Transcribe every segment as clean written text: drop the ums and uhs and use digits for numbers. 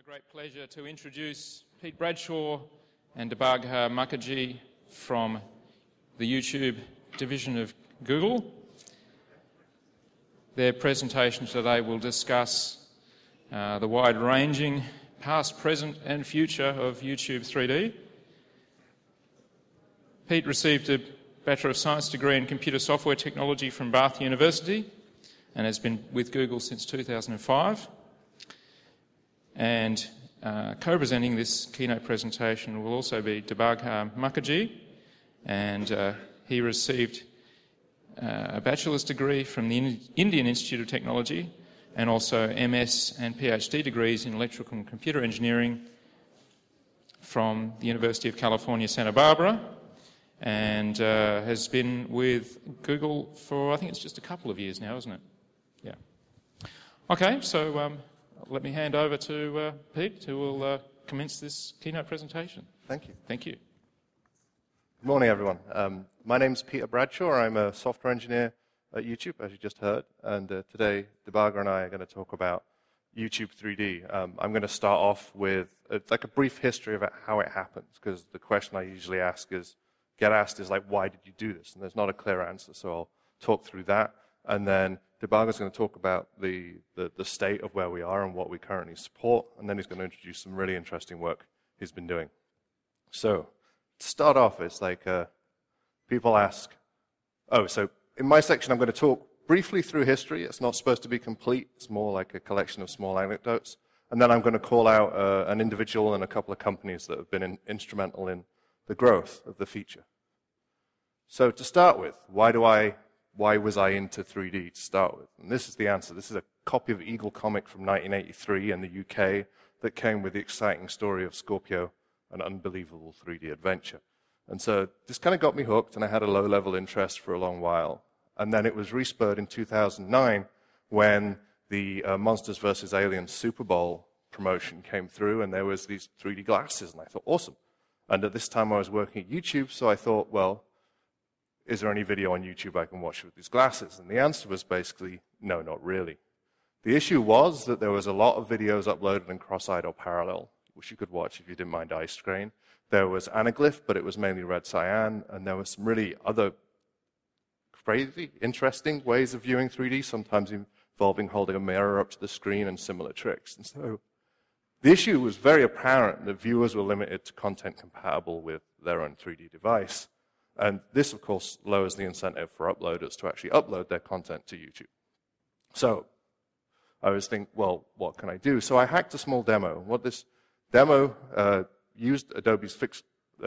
great pleasure to introduce Pete Bradshaw and Debagha Mukherjee from the YouTube division of Google. Their presentation today will discuss the wide-ranging past, present and future of YouTube 3D. Pete received a Bachelor of Science degree in Computer Software Technology from Bath University and has been with Google since 2005. And co-presenting this keynote presentation will also be Debagha Mukherjee, and he received a bachelor's degree from the Indian Institute of Technology and also MS and PhD degrees in electrical and computer engineering from the University of California, Santa Barbara, and has been with Google for, I think it's just a couple of years now, isn't it? Yeah. Okay, so let me hand over to Pete, who will commence this keynote presentation. Thank you. Thank you. Good morning, everyone. My name's Peter Bradshaw. I'm a software engineer at YouTube, as you just heard. And today, Debagha and I are going to talk about YouTube 3D. I'm going to start off with like a brief history of how it happens, because the question I usually get asked is like, why did you do this? And there's not a clear answer, so I'll talk through that. And then Debagha's going to talk about the state of where we are and what we currently support, and then he's going to introduce some really interesting work he's been doing. So, to start off, it's like people ask, so in my section I'm going to talk briefly through history. It's not supposed to be complete. It's more like a collection of small anecdotes. And then I'm going to call out an individual and a couple of companies that have been instrumental in the growth of the feature. So to start with, why was I into 3D to start with? And this is the answer. This is a copy of Eagle Comic from 1983 in the UK that came with the exciting story of Scorpio, an unbelievable 3D adventure. And so this kind of got me hooked, and I had a low-level interest for a long while. And then it was respurred in 2009 when the Monsters vs. Aliens Super Bowl promotion came through, and there was these 3D glasses, and I thought, awesome. And at this time I was working at YouTube, so I thought, well, is there any video on YouTube I can watch with these glasses? And the answer was basically, no, not really. The issue was that there was a lot of videos uploaded in cross-eyed or parallel, which you could watch if you didn't mind eye strain. There was anaglyph, but it was mainly red cyan, and there were some really other crazy, interesting ways of viewing 3D, sometimes involving holding a mirror up to the screen and similar tricks. And so the issue was very apparent that viewers were limited to content compatible with their own 3D device. And this, of course, lowers the incentive for uploaders to actually upload their content to YouTube. So I was thinking, well, what can I do? So I hacked a small demo. What this demo used Adobe Flash's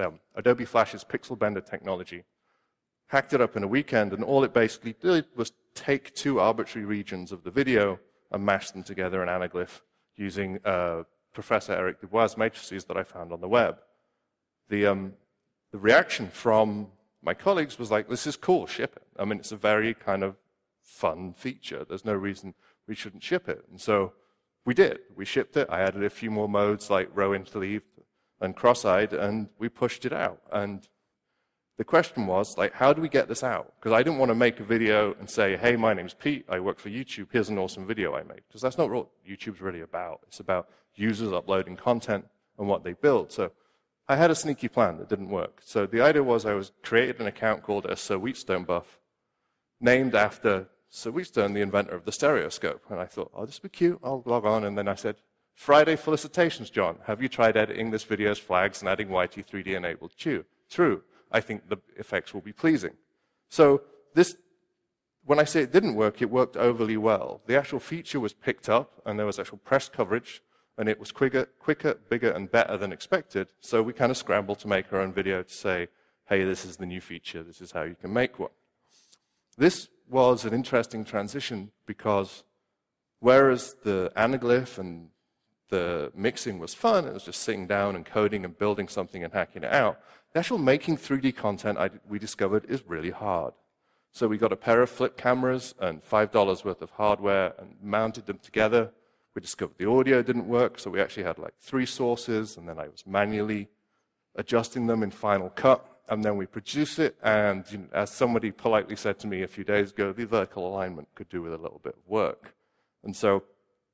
Pixel Bender technology, hacked it up in a weekend, and all it basically did was take two arbitrary regions of the video and mash them together in anaglyph using Professor Eric Dubois' matrices that I found on the web. The reaction from my colleagues was like, this is cool, ship it. I mean, it's a very kind of fun feature. There's no reason we shouldn't ship it. And so we did. We shipped it. I added a few more modes like row interleaved and cross-eyed, and we pushed it out. And the question was, like, how do we get this out? Because I didn't want to make a video and say, hey, my name's Pete, I work for YouTube, here's an awesome video I made. Because that's not what YouTube's really about. It's about users uploading content and what they build. So I had a sneaky plan that didn't work. So the idea was I created an account called a Sir Wheatstone buff, named after Sir Wheatstone, the inventor of the stereoscope. And I thought, oh, this would be cute, I'll log on. And then I said, Friday felicitations, John. Have you tried editing this video's flags and adding YT3D enabled? True. I think the effects will be pleasing. So this, when I say it didn't work, it worked overly well. The actual feature was picked up, and there was actual press coverage, and it was quicker, bigger, and better than expected. So we kind of scrambled to make our own video to say, hey, this is the new feature. This is how you can make one. This was an interesting transition because whereas the anaglyph and the mixing was fun, it was just sitting down and coding and building something and hacking it out, the actual making 3D content we discovered is really hard. So we got a pair of flip cameras and $5 worth of hardware and mounted them together. We discovered the audio didn't work, so we actually had like 3 sources, and then I was manually adjusting them in Final Cut, and then we produced it, and as somebody politely said to me a few days ago, the vertical alignment could do with a little bit of work. And so,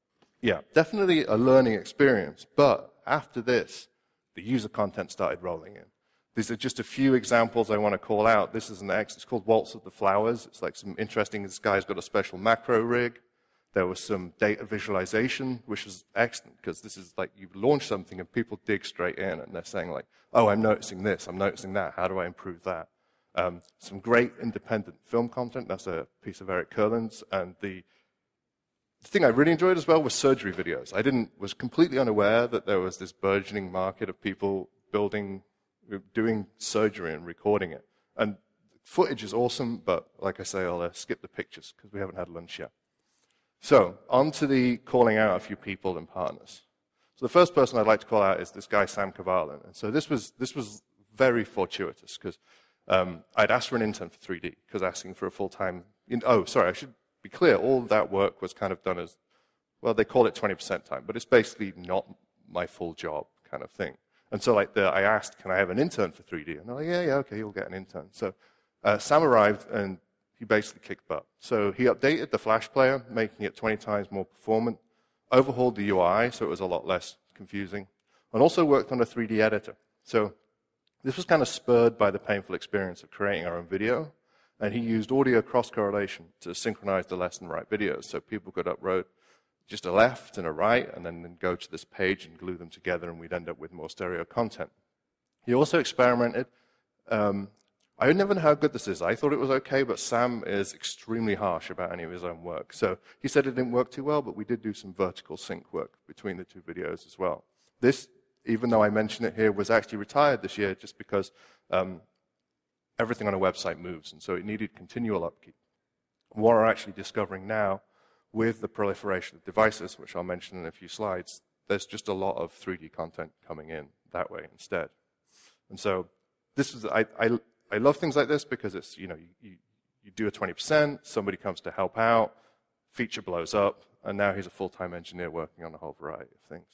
yeah, definitely a learning experience. But after this, the user content started rolling in. These are just a few examples I want to call out. This is it's called Waltz of the Flowers. It's like some interesting, this guy's got a special macro rig. There was some data visualization, which was excellent, because this is like you launch something and people dig straight in and they're saying like, oh, I'm noticing this, I'm noticing that, how do I improve that? Some great independent film content. That's a piece of Eric Kurland's. And the thing I really enjoyed as well was surgery videos. Was completely unaware that there was this burgeoning market of people doing surgery and recording it. And footage is awesome, but like I say, I'll skip the pictures because we haven't had lunch yet. So, on to the calling out a few people and partners. So the first person I'd like to call out is this guy, Sam Kavalan. And so this was very fortuitous, because I'd asked for an intern for 3D, because asking for a full-time... I should be clear, all of that work was kind of done as, well, they call it 20% time, but it's basically not my full job kind of thing. And so I asked, can I have an intern for 3D? And they're like, yeah, okay, you'll get an intern. So Sam arrived, and he basically kicked butt. So he updated the Flash player, making it 20 times more performant, overhauled the UI so it was a lot less confusing, and also worked on a 3D editor. So this was kind of spurred by the painful experience of creating our own video, and he used audio cross-correlation to synchronize the left and right videos, so people could upload just a left and a right, and then go to this page and glue them together, and we'd end up with more stereo content. He also experimented. I never know how good this is. I thought it was okay, but Sam is extremely harsh about any of his own work. So he said it didn't work too well, but we did do some vertical sync work between the two videos as well. This, even though I mention it here, was actually retired this year just because everything on a website moves, and so it needed continual upkeep. What we're actually discovering now with the proliferation of devices, which I'll mention in a few slides, there's just a lot of 3D content coming in that way instead. And so this is, I love things like this because it's, you do a 20%, somebody comes to help out, feature blows up, and now he's a full-time engineer working on a whole variety of things.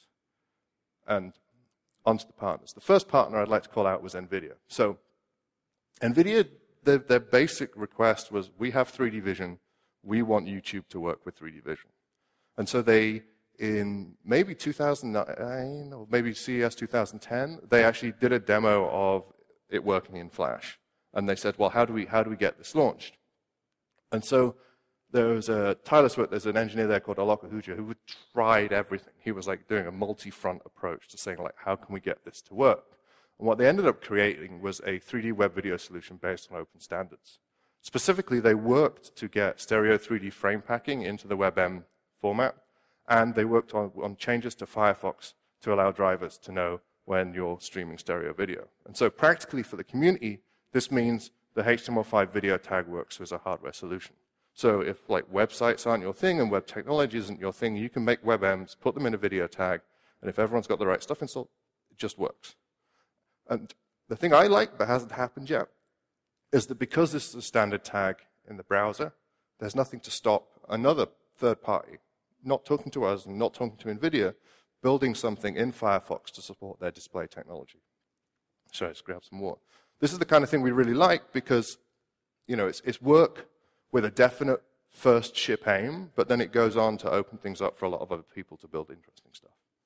And onto the partners. The first partner I'd like to call out was NVIDIA. So NVIDIA, their basic request was, we have 3D vision, we want YouTube to work with 3D vision. And so they, in maybe 2009, or maybe CES 2010, they actually did a demo of it working in Flash. And they said, well, how do we get this launched? And so there was there's an engineer there called Alok Ahuja who tried everything. He was like doing a multi-front approach to saying, like, how can we get this to work? And what they ended up creating was a 3D web video solution based on open standards. Specifically, they worked to get stereo 3D frame packing into the WebM format, and they worked on changes to Firefox to allow drivers to know when you're streaming stereo video. And so practically for the community, this means the HTML5 video tag works as a hardware solution. So if like websites aren't your thing and web technology isn't your thing, you can make WebMs, put them in a video tag, and if everyone's got the right stuff installed, it just works. And the thing I like that hasn't happened yet is that because this is a standard tag in the browser, there's nothing to stop another third party, not talking to us and not talking to NVIDIA, building something in Firefox to support their display technology. So let's grab some more. This is the kind of thing we really like because, it's work with a definite first ship aim, but then it goes on to open things up for a lot of other people to build interesting stuff.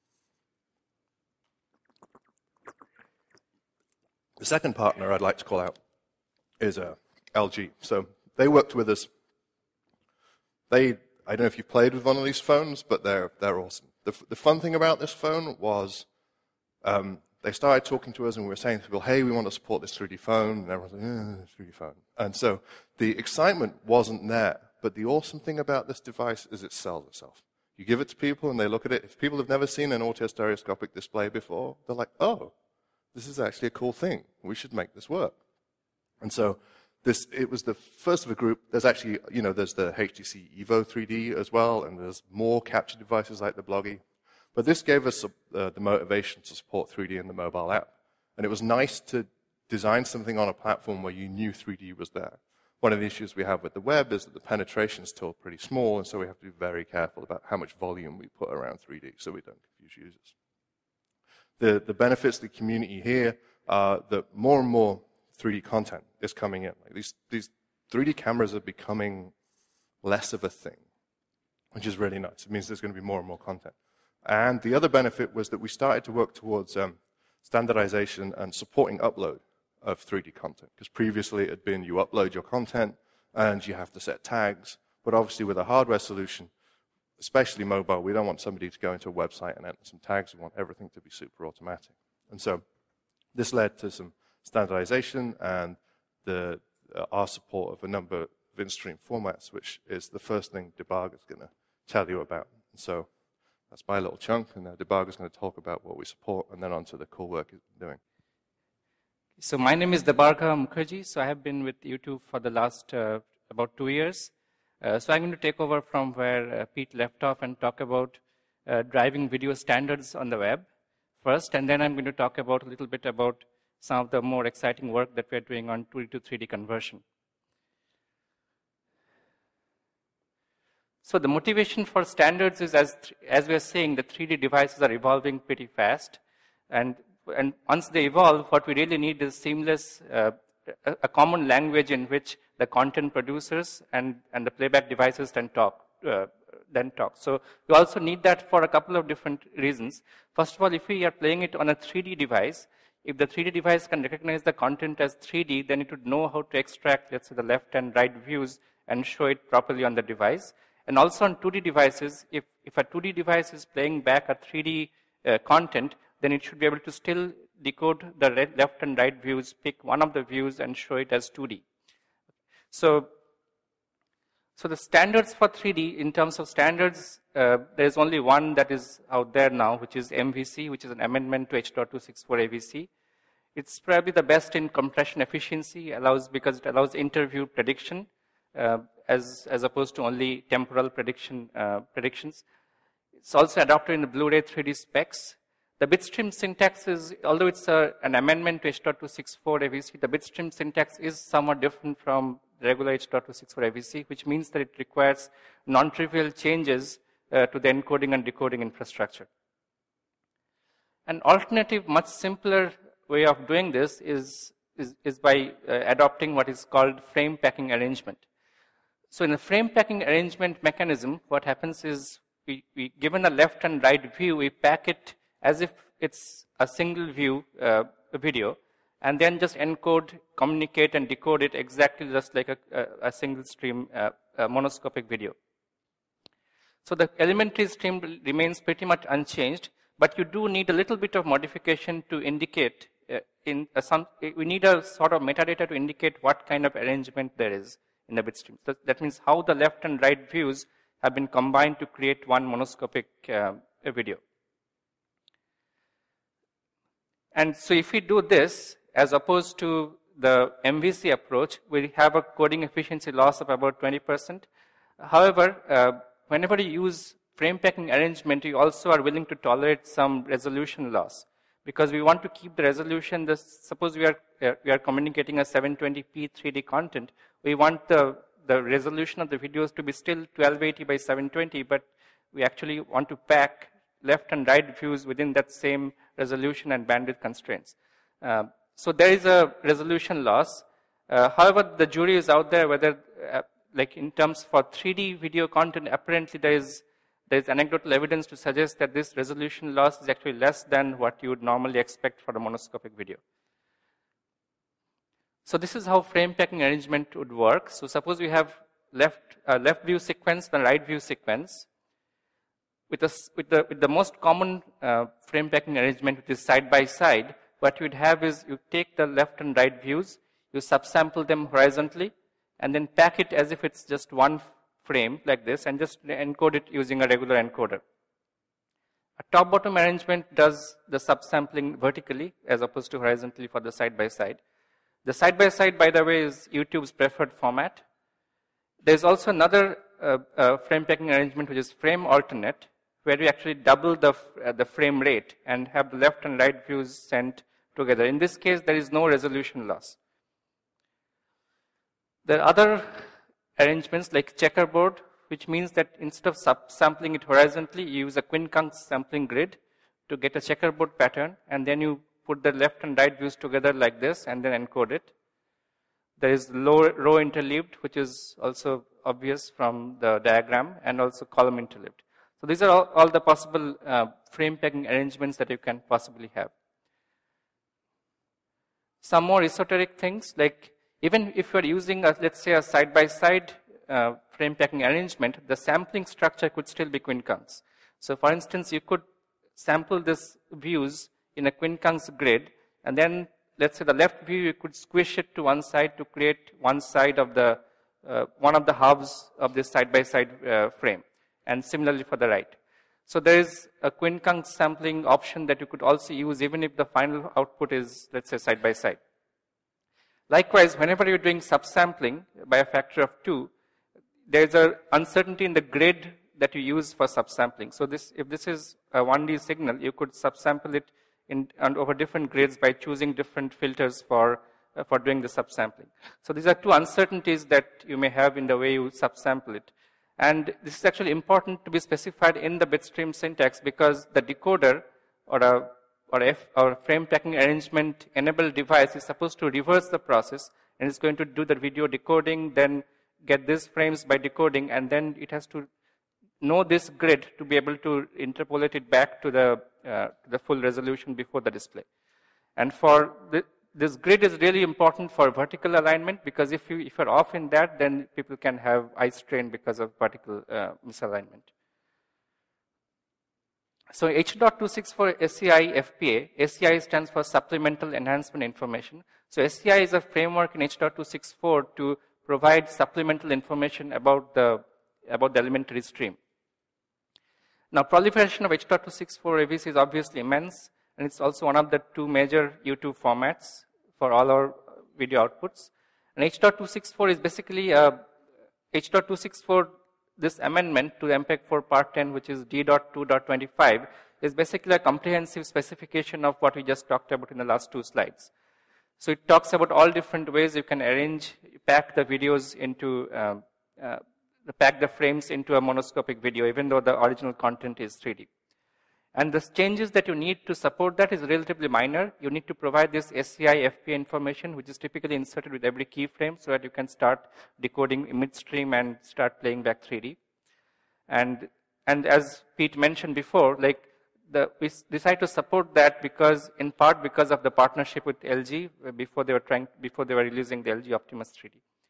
The second partner I'd like to call out is LG. So they worked with us. I don't know if you've played with one of these phones, but they're awesome. The fun thing about this phone was they started talking to us and we were saying to people, hey, we want to support this 3D phone. And everyone's like, 3D phone. And so the excitement wasn't there. But the awesome thing about this device is it sells itself. You give it to people and they look at it. If people have never seen an autostereoscopic display before, they're like, oh, this is actually a cool thing. We should make this work. And so it was the first of a group. There's actually, there's the HTC Evo 3D as well, and there's more capture devices like the Bloggy. But this gave us the motivation to support 3D in the mobile app. And it was nice to design something on a platform where you knew 3D was there. One of the issues we have with the web is that the penetration is still pretty small, and so we have to be very careful about how much volume we put around 3D so we don't confuse users. The benefits of the community here are that more and more 3D content is coming in. Like these 3D cameras are becoming less of a thing. which is really nice. It means there's going to be more and more content. And the other benefit was that we started to work towards standardization and supporting upload of 3D content, because previously it had been you upload your content and you have to set tags, but obviously with a hardware solution, especially mobile, we don't want somebody to go into a website and enter some tags. We want everything to be super automatic. And so this led to some standardization and our support of a number of in-stream formats, which is the first thing Debug is going to tell you about. And so that's my little chunk, and Debug is going to talk about what we support, and then on to the cool work he's been doing. So my name is Debarka Mukherjee. So I have been with YouTube for the last about 2 years. So I'm going to take over from where Pete left off and talk about driving video standards on the web first, and then I'm going to talk about a little bit about some of the more exciting work that we're doing on 2D to 3D conversion. So the motivation for standards is, as we are saying, the 3D devices are evolving pretty fast. And once they evolve, what we really need is seamless, a common language in which the content producers and the playback devices then talk. So we also need that for a couple of different reasons. First of all, if we are playing it on a 3D device, if the 3D device can recognize the content as 3D, then it would know how to extract, let's say, the left and right views and show it properly on the device. And also on 2D devices, if a 2D device is playing back a 3D content, then it should be able to still decode the left and right views, pick one of the views and show it as 2D. So the standards for 3D, in terms of standards, there's only one that is out there now, which is MVC, which is an amendment to H.264 AVC. It's probably the best in compression efficiency, because it allows interview prediction, as opposed to only temporal predictions. It's also adopted in the Blu-ray 3D specs. The bitstream syntax is, although it's an amendment to H.264 AVC, the bitstream syntax is somewhat different from regular H.264 AVC, which means that it requires non-trivial changes to the encoding and decoding infrastructure. An alternative, much simpler way of doing this is by adopting what is called frame packing arrangement. So in the frame packing arrangement mechanism, what happens is we given a left and right view, we pack it as if it's a single view video, and then just encode, communicate, and decode it exactly just like a single stream monoscopic video. So the elementary stream remains pretty much unchanged, but you do need a little bit of modification to indicate, we need a sort of metadata to indicate what kind of arrangement there is in the bitstream. So that means how the left and right views have been combined to create one monoscopic video. And so if we do this, as opposed to the MVC approach, we have a coding efficiency loss of about 20%. However, whenever you use frame packing arrangement, you also are willing to tolerate some resolution loss, because we want to keep the resolution. Suppose we are communicating a 720p 3D content. We want the resolution of the videos to be still 1280 by 720, but we actually want to pack left and right views within that same resolution and bandwidth constraints. So there is a resolution loss. However, the jury is out there whether, like in terms for 3D video content, apparently there is anecdotal evidence to suggest that this resolution loss is actually less than what you would normally expect for a monoscopic video. So this is how frame packing arrangement would work. So suppose we have left view sequence and right view sequence. With the most common frame packing arrangement, which is side by side, what you'd have is you take the left and right views, you subsample them horizontally, and then pack it as if it's just one frame like this, and just encode it using a regular encoder. A top-bottom arrangement does the subsampling vertically as opposed to horizontally for the side by side. The side by side, by the way, is YouTube's preferred format. There's also another frame packing arrangement, which is frame alternate, where we actually double the frame rate and have the left and right views sent together. In this case, there is no resolution loss. There are other arrangements like checkerboard, which means that instead of subsampling it horizontally, you use a quincunx sampling grid to get a checkerboard pattern, and then you put the left and right views together like this and then encode it. There is row interleaved, which is also obvious from the diagram, and also column interleaved. So these are all the possible frame packing arrangements that you can possibly have. Some more esoteric things, like even if you are using, let's say, a side-by-side frame packing arrangement, the sampling structure could still be quincunx. So for instance, you could sample these views in a quincunx grid, and then let's say the left view, you could squish it to one side to create one side of the one of the halves of this side-by-side frame, and similarly for the right. So there is a quincunx sampling option that you could also use even if the final output is, let's say, side-by-side. Likewise, whenever you're doing subsampling by a factor of 2, there is an uncertainty in the grid that you use for subsampling. So if this is a 1D signal, you could subsample it over different grids by choosing different filters for doing the subsampling. So these are two uncertainties that you may have in the way you subsample it. And this is actually important to be specified in the bitstream syntax, because the decoder or a frame packing arrangement enabled device is supposed to reverse the process, and it's going to do the video decoding, then get these frames by decoding, and then it has to know this grid to be able to interpolate it back to the full resolution before the display. And for this grid is really important for vertical alignment, because if you're off in that, then people can have eye strain because of vertical misalignment. So H.264 SCI FPA, SCI stands for Supplemental Enhancement Information. So SCI is a framework in H.264 to provide supplemental information about the elementary stream. Now, proliferation of H.264 AVC is obviously immense, and it's also one of the two major YouTube formats for all our video outputs. And H.264 is basically H.264, this amendment to MPEG-4 Part 10, which is D.2.25, is basically a comprehensive specification of what we just talked about in the last two slides. So it talks about all different ways you can pack the videos into, pack the frames into a monoscopic video, even though the original content is 3D. And the changes that you need to support that is relatively minor. You need to provide this SCI FPA information, which is typically inserted with every keyframe, so that you can start decoding midstream and start playing back 3D. And as Pete mentioned before, like we decided to support that in part because of the partnership with LG before they were releasing the LG Optimus 3D.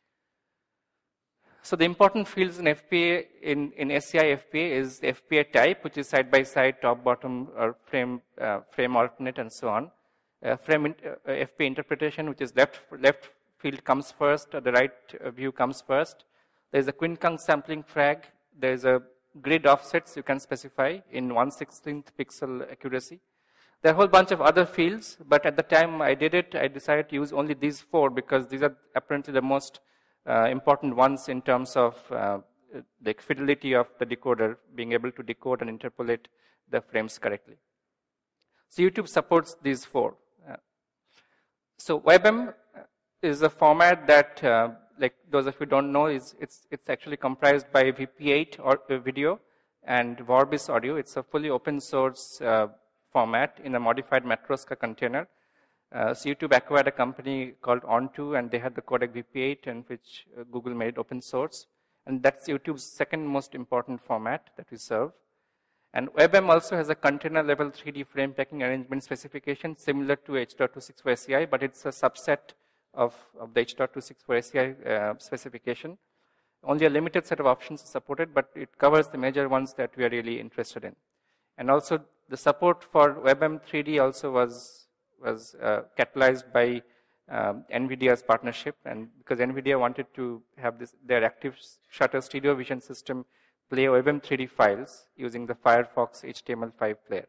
So the important fields in FPA, in SCI FPA is the FPA type, which is side-by-side, top-bottom, or frame alternate, and so on. FPA interpretation, which is left field comes first, or the right view comes first. There's a quincunx sampling frag. There's a grid offsets you can specify in 1/16th pixel accuracy. There are a whole bunch of other fields, but at the time I did it, I decided to use only these 4 because these are apparently the most important ones in terms of the fidelity of the decoder, being able to decode and interpolate the frames correctly. So YouTube supports these 4. So WebM is a format that, like those of you who don't know, it's actually comprised by VP8 or video and Vorbis audio. It's a fully open source format in a modified Matroska container. So YouTube acquired a company called Onto, and they had the codec VP8, and which Google made open source. And that's YouTube's second most important format that we serve. And WebM also has a container level 3D frame packing arrangement specification similar to H.264 SCI, but it's a subset of the H.264 SCI specification. Only a limited set of options are supported, but it covers the major ones that we are really interested in. And also the support for WebM 3D also was catalyzed by NVIDIA's partnership, and because NVIDIA wanted to have their active shutter stereo vision system play WebM 3D files using the Firefox HTML5 player.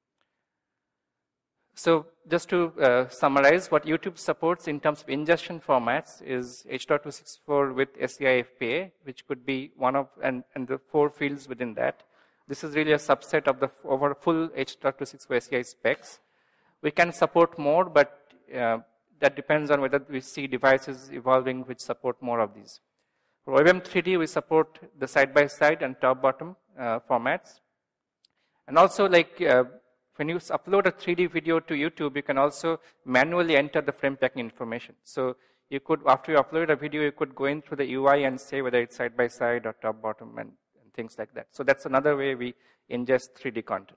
So just to summarize, what YouTube supports in terms of ingestion formats is H.264 with SCI FPA, which could be one of, and the 4 fields within that. This is really a subset of the over full H.264 SCI specs. We can support more, but that depends on whether we see devices evolving which support more of these. For WebM 3D, we support the side-by-side and top-bottom formats. And also, like when you upload a 3D video to YouTube, you can also manually enter the frame packing information. So you could, after you upload a video, you could go in through the UI and say whether it's side by side or top, bottom, and things like that. So that's another way we ingest 3D content.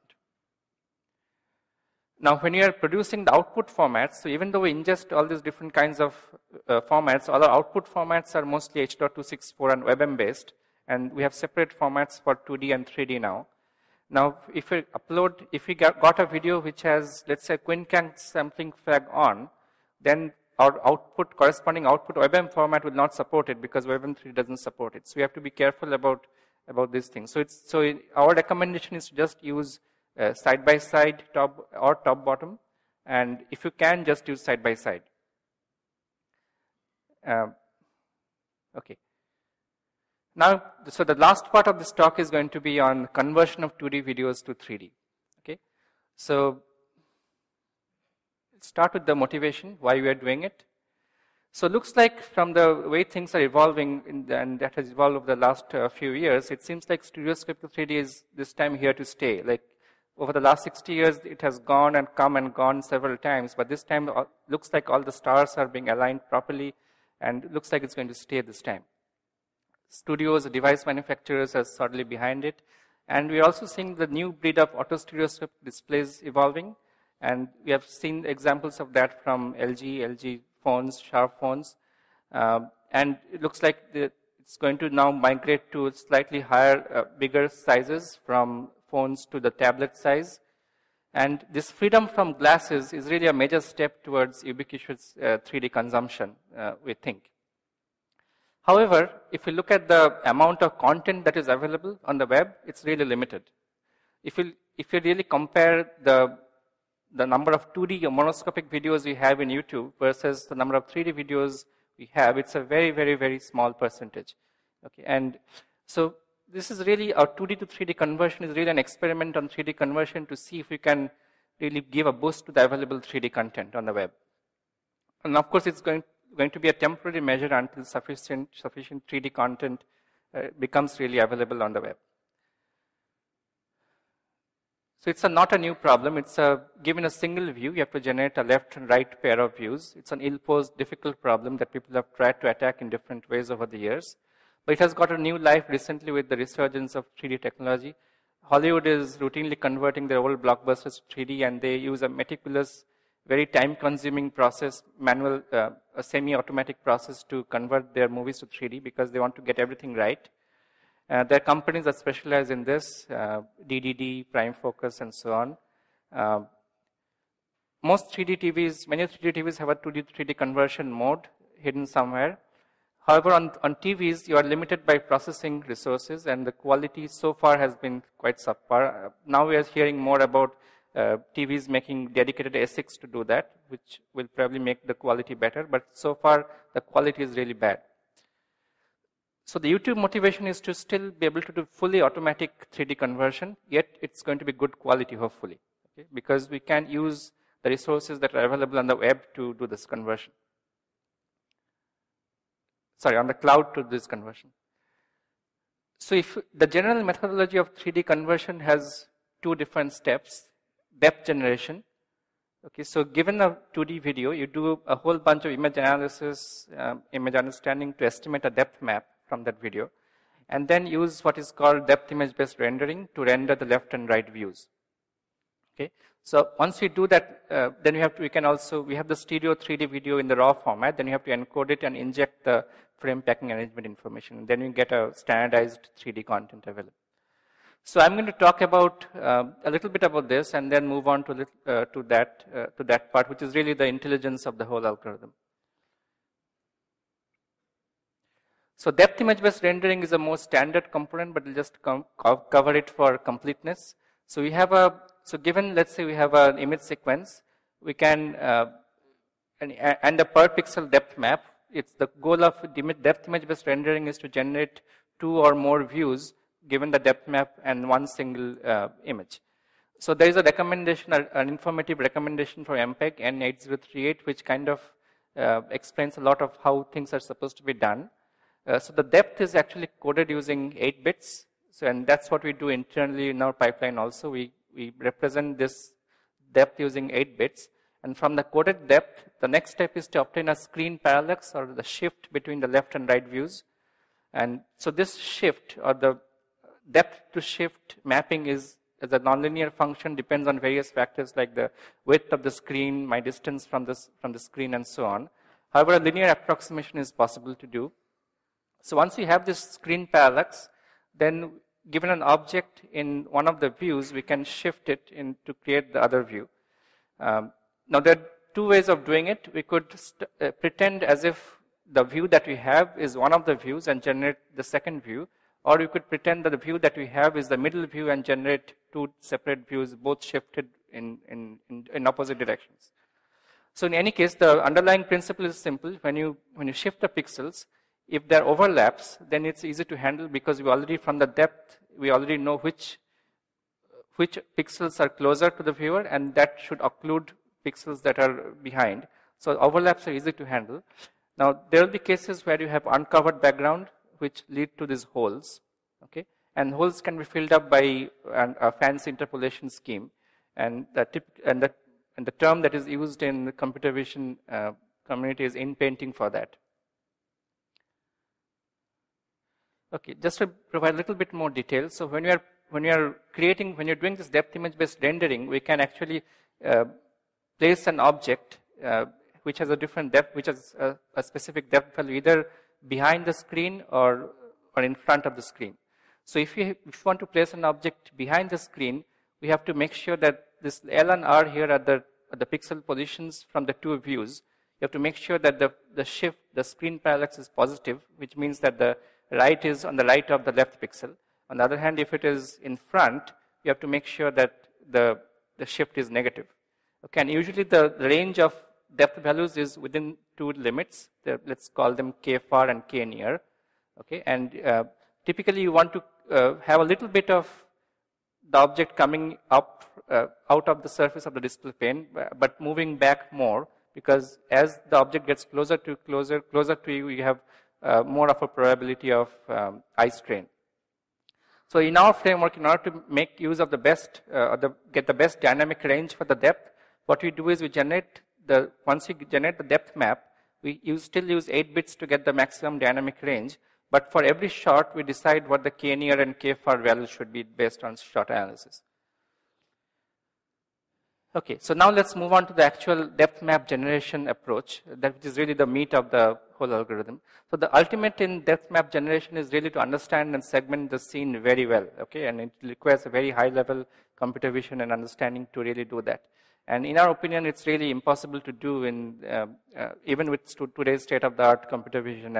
Now, when you are producing the output formats, so even though we ingest all these different kinds of formats, all our output formats are mostly H.264 and WebM based, and we have separate formats for 2D and 3D now. Now, if we upload, if we got a video which has, let's say, QuinCam sampling flag on, then our output, corresponding output WebM format will not support it because WebM 3 doesn't support it. So we have to be careful about these things. So our recommendation is to just use side-by-side top or top-bottom, and if you can, just use side-by-side. Okay. Now, so the last part of this talk is going to be on conversion of 2D videos to 3D. Okay. So let's start with the motivation, why we are doing it. So it looks like from the way things are evolving, and that has evolved over the last few years, it seems like stereoscopic 3D is this time here to stay. Like over the last 60 years, it has gone and come and gone several times, but this time it looks like all the stars are being aligned properly, and it looks like it's going to stay this time. Studios, device manufacturers are solidly behind it, and we're also seeing the new breed of auto-stereoscopic displays evolving, and we have seen examples of that from LG phones, Sharp phones, and it looks like it's going to now migrate to slightly higher, bigger sizes from phones to the tablet size. And this freedom from glasses is really a major step towards ubiquitous 3D consumption, we think. However, if you look at the amount of content that is available on the web, it's really limited. If you really compare the number of 2D or monoscopic videos we have in YouTube versus the number of 3D videos we have, it's a very, very, very small percentage. Okay, and so this is really, our 2D to 3D conversion is really an experiment on 3D conversion to see if we can really give a boost to the available 3D content on the web. And of course, it's going to be a temporary measure until sufficient 3D content becomes really available on the web. So it's not a new problem. It's given a single view, you have to generate a left and right pair of views. It's an ill-posed, difficult problem that people have tried to attack in different ways over the years. But it has got a new life recently with the resurgence of 3D technology. Hollywood is routinely converting their old blockbusters to 3D, and they use a meticulous, very time-consuming process, manual, a semi-automatic process to convert their movies to 3D because they want to get everything right. There are companies that specialize in this, DDD, Prime Focus, and so on. Most 3D TVs, many 3D TVs have a 2D to 3D conversion mode hidden somewhere. However, on TVs, you are limited by processing resources, and the quality so far has been quite subpar. Now we are hearing more about TVs making dedicated ASICs to do that, which will probably make the quality better, but so far the quality is really bad. So the YouTube motivation is to still be able to do fully automatic 3D conversion, yet it's going to be good quality, hopefully, okay? Because we can use the resources that are available on the web to do this conversion. Sorry, on the cloud to this conversion. So if the general methodology of 3D conversion has two different steps, depth generation. Okay, so given a 2D video, you do a whole bunch of image analysis, image understanding to estimate a depth map from that video, and then use what is called depth image-based rendering to render the left and right views. Okay, so once we do that, then we have the stereo 3D video in the raw format. Then you have to encode it and inject the frame packing arrangement information. And then you get a standardized 3D content available. So I'm going to talk about a little bit about this, and then move on to that part, which is really the intelligence of the whole algorithm. So depth image-based rendering is a more standard component, but we'll just cover it for completeness. So we have given, let's say we have an image sequence, we can, and a per pixel depth map. It's the goal of depth image-based rendering is to generate 2 or more views given the depth map and one single image. So there is a recommendation, an informative recommendation for MPEG N8038, which kind of explains a lot of how things are supposed to be done. So the depth is actually coded using 8 bits. So, and that's what we do internally in our pipeline also. We represent this depth using 8 bits. And from the coded depth, the next step is to obtain a screen parallax, or the shift between the left and right views. And so this shift, or the depth to shift mapping, is as a nonlinear function, depends on various factors like the width of the screen, my distance from the screen, and so on. However, a linear approximation is possible to do. So once we have this screen parallax, then given an object in one of the views, we can shift it to create the other view. Now, there are two ways of doing it. We could pretend as if the view that we have is one of the views and generate the second view, or you could pretend that the view that we have is the middle view and generate two separate views, both shifted in opposite directions. So in any case, the underlying principle is simple. When you shift the pixels, if there are overlaps, then it's easy to handle, because we already, from the depth, we already know which pixels are closer to the viewer, and that should occlude pixels that are behind. So overlaps are easy to handle. Now, there will be cases where you have uncovered background, which lead to these holes, okay? And holes can be filled up by a fancy interpolation scheme, and the term that is used in the computer vision community is inpainting for that. Okay, just to provide a little bit more detail. So when you're doing this depth image-based rendering, we can actually place an object which has a different depth, which has a specific depth value, either behind the screen or in front of the screen. So if you want to place an object behind the screen, we have to make sure that this L and R here are the pixel positions from the two views. You have to make sure that the screen parallax is positive, which means that the right is on the right of the left pixel. On the other hand, if it is in front, you have to make sure that the shift is negative. Okay, and usually the range of depth values is within two limits. Let's call them k far and k near. Okay, and typically you want to have a little bit of the object coming up out of the surface of the display pane, but moving back more, because as the object gets closer to you, you have more of a probability of eye strain. So in our framework, in order to make use of the best, get the best dynamic range for the depth, what we do is once we generate the depth map, we still use 8 bits to get the maximum dynamic range. But for every shot, we decide what the k near and k far values should be based on shot analysis. Okay, so now let's move on to the actual depth map generation approach, that is really the meat of the whole algorithm. So the ultimate in depth map generation is really to understand and segment the scene very well, okay? And it requires a very high level computer vision and understanding to really do that. And in our opinion, it's really impossible to do even with today's state-of-the-art computer vision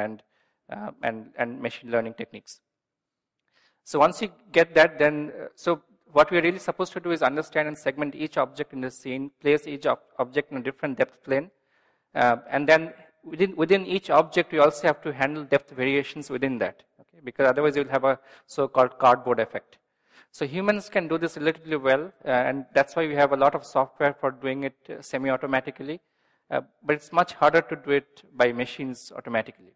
and machine learning techniques. So once you get that, then so what we're really supposed to do is understand and segment each object in the scene, place each object in a different depth plane, and then within each object, we also have to handle depth variations within that, okay? Because otherwise you'll have a so-called cardboard effect. So humans can do this relatively well, and that's why we have a lot of software for doing it semi-automatically, but it's much harder to do it by machines automatically.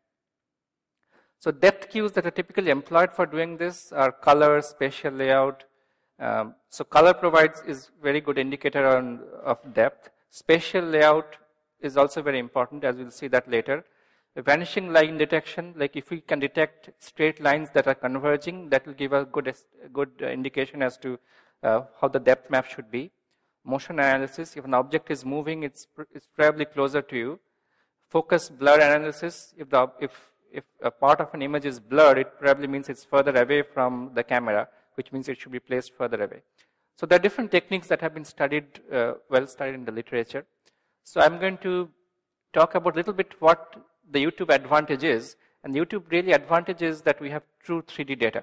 So depth cues that are typically employed for doing this are color, spatial layout. So color is very good indicator of depth. Spatial layout is also very important, as we'll see that later. A vanishing line detection, like if we can detect straight lines that are converging, that will give a good indication as to how the depth map should be. Motion analysis, if an object is moving, it's probably closer to you. Focus blur analysis, if a part of an image is blurred, it probably means it's further away from the camera, which means it should be placed further away. So there are different techniques that have been studied, well studied in the literature. So I'm going to talk about a little bit what the YouTube advantage is. And the YouTube really advantage is that we have true 3D data.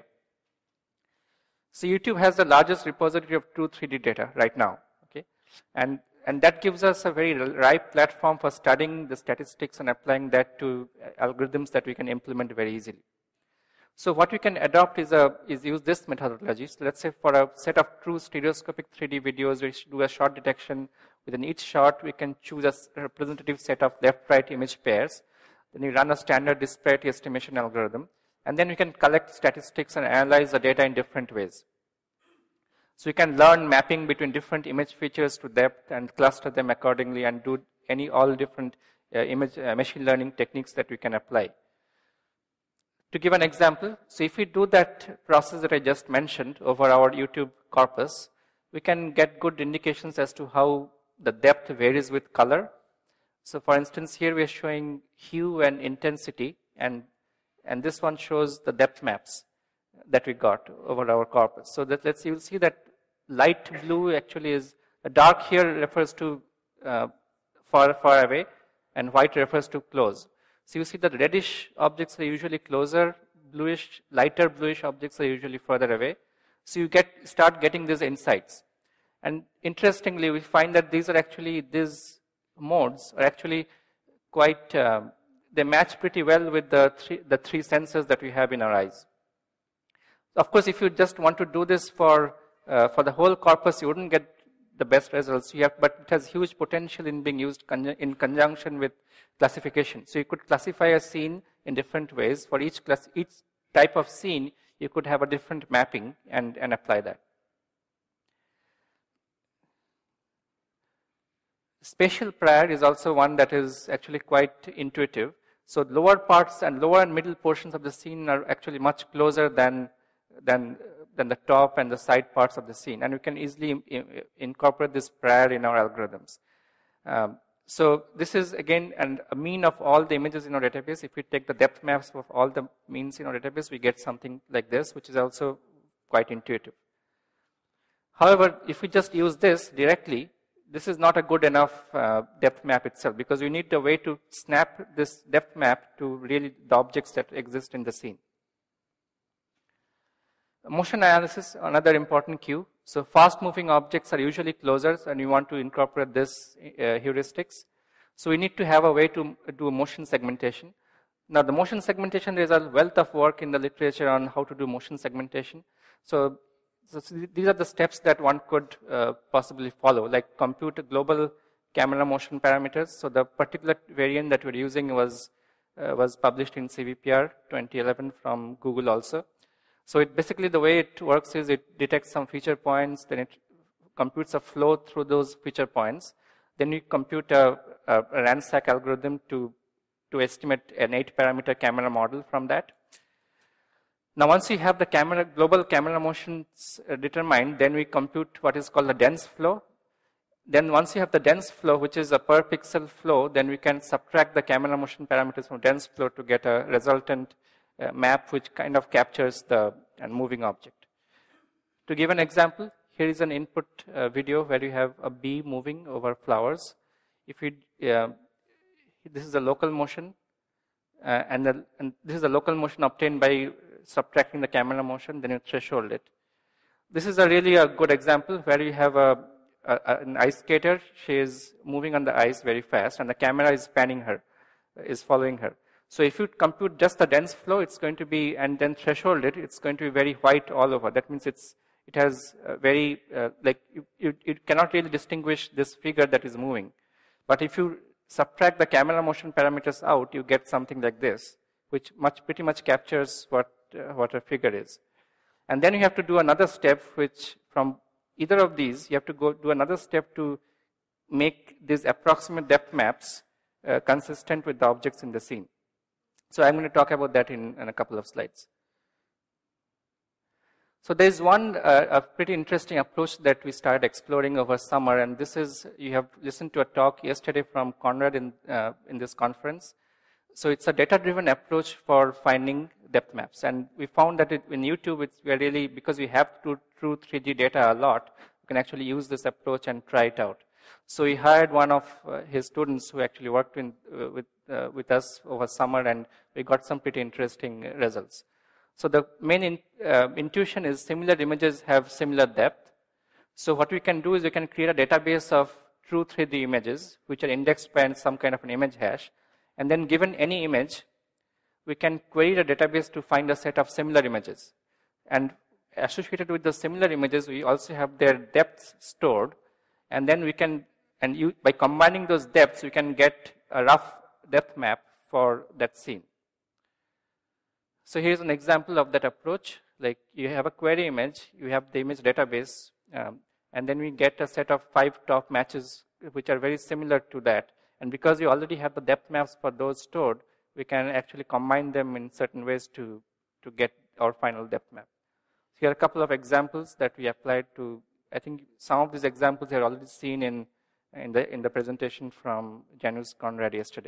So YouTube has the largest repository of true 3D data right now. Okay, and that gives us a very ripe platform for studying the statistics and applying that to algorithms that we can implement very easily. So what we can adopt is use this methodology. So let's say for a set of true stereoscopic 3D videos, we do a shot detection. Within each shot, we can choose a representative set of left-right image pairs. Then we run a standard disparity estimation algorithm. And then we can collect statistics and analyze the data in different ways. So you can learn mapping between different image features to depth and cluster them accordingly and do all different machine learning techniques that we can apply. To give an example, so if we do that process that I just mentioned over our YouTube corpus, we can get good indications as to how the depth varies with color. So for instance, here we are showing hue and intensity, and this one shows the depth maps that we got over our corpus. So that you'll see that light blue actually is, dark here refers to far away, and white refers to close. So you see that reddish objects are usually closer, lighter bluish objects are usually further away. So you start getting these insights. And interestingly, we find that these modes are actually quite, they match pretty well with the three sensors that we have in our eyes. Of course, if you just want to do this for the whole corpus, you wouldn't get the best results. But it has huge potential in being used in conjunction with classification. So you could classify a scene in different ways. For each type of scene, you could have a different mapping and apply that. Spatial prior is also one that is actually quite intuitive. So lower parts and lower and middle portions of the scene are actually much closer than the top and the side parts of the scene. And we can easily incorporate this prior in our algorithms. So this is, again, a mean of all the images in our database. If we take the depth maps of all the means in our database, we get something like this, which is also quite intuitive. However, if we just use this directly, this is not a good enough depth map itself, because we need a way to snap this depth map to really the objects that exist in the scene. Motion analysis, another important cue. So fast-moving objects are usually closer, and you want to incorporate this heuristics. So we need to have a way to do motion segmentation. Now, the motion segmentation, there's a wealth of work in the literature on how to do motion segmentation. So these are the steps that one could possibly follow, like compute global camera motion parameters. So the particular variant that we're using was published in CVPR 2011 from Google also. So basically the way it works is it detects some feature points, then it computes a flow through those feature points. Then you compute a RANSAC algorithm to estimate an 8-parameter camera model from that. Now once you have the global camera motions determined, then we compute what is called the dense flow. Then once you have the dense flow, which is a per pixel flow, then we can subtract the camera motion parameters from dense flow to get a resultant map which kind of captures the moving object. To give an example, here is an input video where you have a bee moving over flowers. If we, this is a local motion, and this is a local motion obtained by subtracting the camera motion, then you threshold it. This is really a good example where you have an ice skater. She is moving on the ice very fast, and the camera is panning her, is following her. So if you compute just the dense flow, it's going to be, and then threshold it, it's going to be very white all over. That means it has very, you cannot really distinguish this figure that is moving. But if you subtract the camera motion parameters out, you get something like this, which pretty much captures what a figure is. And then you have to do another step, which from either of these, you have to go do another step to make these approximate depth maps consistent with the objects in the scene. So I'm going to talk about that in a couple of slides. So there's a pretty interesting approach that we started exploring over summer, and this is, you have listened to a talk yesterday from Conrad in this conference. So it's a data-driven approach for finding depth maps, and we found that in YouTube, we're really, because we have true 3D data a lot, we can actually use this approach and try it out. So he hired one of his students who actually worked with us over summer, and we got some pretty interesting results. So the main intuition is similar images have similar depth. So what we can do is we can create a database of true 3D images, which are indexed by some kind of an image hash. And then given any image, we can query the database to find a set of similar images. And associated with the similar images, we also have their depths stored. And then we can, by combining those depths, we can get a rough depth map for that scene. So here's an example of that approach. Like you have a query image, you have the image database And then we get a set of 5 top matches which are very similar to that. And because we already have the depth maps for those stored, we can actually combine them in certain ways to get our final depth map. So here are a couple of examples that we applied to. I think some of these examples you have already seen in the presentation from Janusz Conrad yesterday.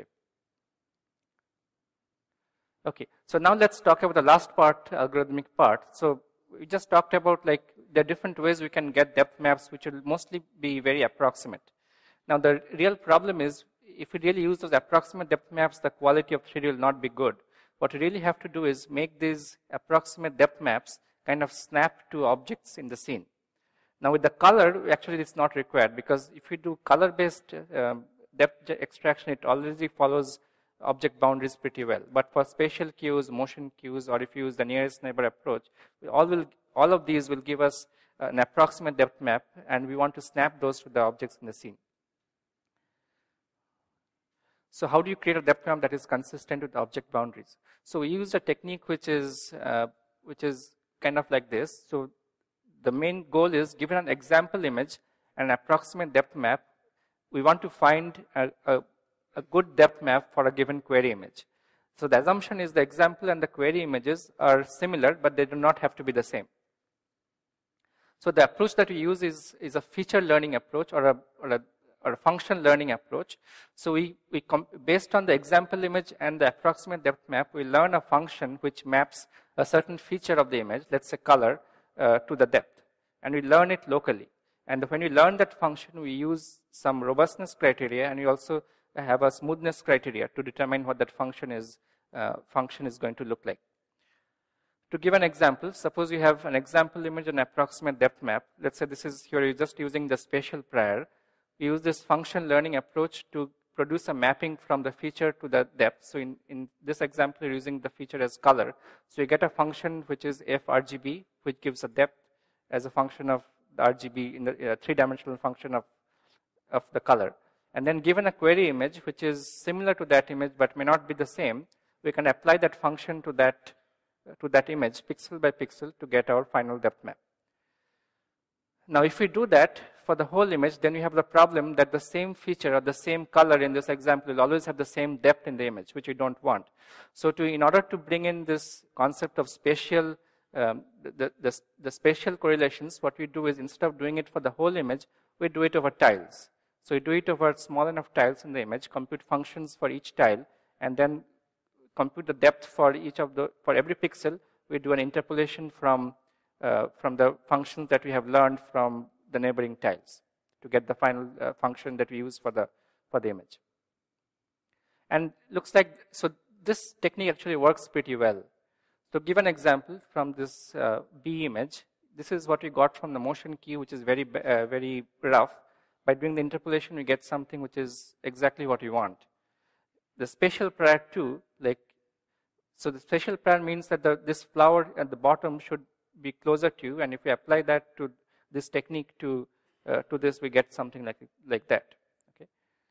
Okay, so now let's talk about the last part, algorithmic part. So we just talked about like there are different ways we can get depth maps which will mostly be very approximate. Now the real problem is if we really use those approximate depth maps, the quality of 3D will not be good. What we really have to do is make these approximate depth maps kind of snap to objects in the scene. Now with the color, actually it's not required because if we do color-based depth extraction, it already follows object boundaries pretty well. But for spatial cues, motion cues, or if you use the nearest neighbor approach, all of these will give us an approximate depth map, and we want to snap those to the objects in the scene. So how do you create a depth map that is consistent with object boundaries? So we used a technique which is kind of like this. So the main goal is, given an example image and an approximate depth map, we want to find a good depth map for a given query image. So the assumption is the example and the query images are similar, but they do not have to be the same. So the approach that we use is a feature learning approach or a function learning approach. So based on the example image and the approximate depth map, we learn a function which maps a certain feature of the image, let's say color, to the depth. And we learn it locally. And when we learn that function, we use some robustness criteria, and we also have a smoothness criteria to determine what that function is going to look like. To give an example, suppose you have an example image and approximate depth map. Let's say this is here, you're just using the spatial prior. We use this function learning approach to produce a mapping from the feature to the depth. So in this example, you're using the feature as color. So you get a function which is FRGB, which gives a depth as a function of the RGB in the three-dimensional function of the color. And then given a query image, which is similar to that image but may not be the same, we can apply that function to that image, pixel by pixel, to get our final depth map. Now, if we do that for the whole image, then we have the problem that the same feature or the same color in this example will always have the same depth in the image, which we don't want. So in order to bring in this concept of spatial, the spatial correlations, what we do is instead of doing it for the whole image, we do it over tiles. So we do it over small enough tiles in the image, compute functions for each tile, and then compute the depth for every pixel. We do an interpolation from the functions that we have learned from the neighboring tiles to get the final function that we use for the image. And looks like, so this technique actually works pretty well. So give an example from this B image. This is what we got from the motion cue, which is very, very rough. By doing the interpolation, we get something which is exactly what we want. The spatial prior too, so the spatial prior means that this flower at the bottom should be closer to you, and if we apply that to this technique to this, we get something like that. Okay.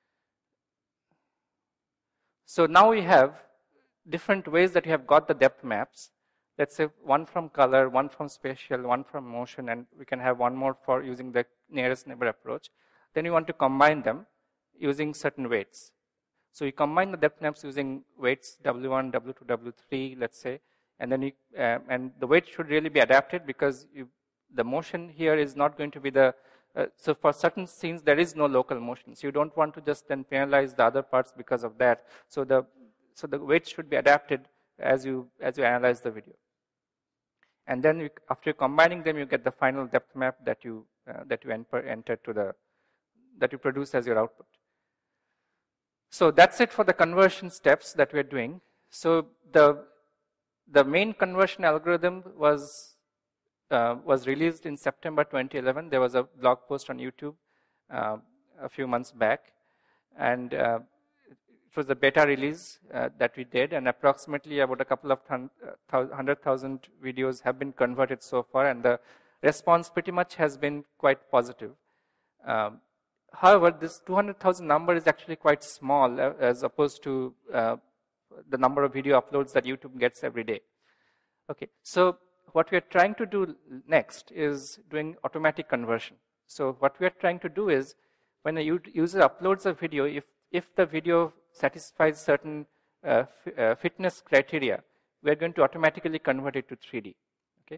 So now we have different ways that we have got the depth maps. Let's say one from color, one from spatial, one from motion, and we can have one more for using the nearest neighbor approach. Then we want to combine them using certain weights. So we combine the depth maps using weights W1, W2, W3, let's say, and then and the weight should really be adapted because the motion here is not going to be so for certain scenes there is no local motion. So you don't want to just then penalize the other parts because of that. So the weight should be adapted as you analyze the video. And then after combining them, you get the final depth map that you enter that you produce as your output. So that's it for the conversion steps that we're doing. So the main conversion algorithm was released in September 2011. There was a blog post on YouTube a few months back, and it was a beta release that we did, and approximately about a couple of 100,000 videos have been converted so far, and the response pretty much has been quite positive. However, this 200,000 number is actually quite small as opposed to the number of video uploads that YouTube gets every day. Okay, so what we are trying to do next is doing automatic conversion. So what we are trying to do is, when a user uploads a video, if the video satisfies certain fitness criteria, we are going to automatically convert it to 3D. Okay,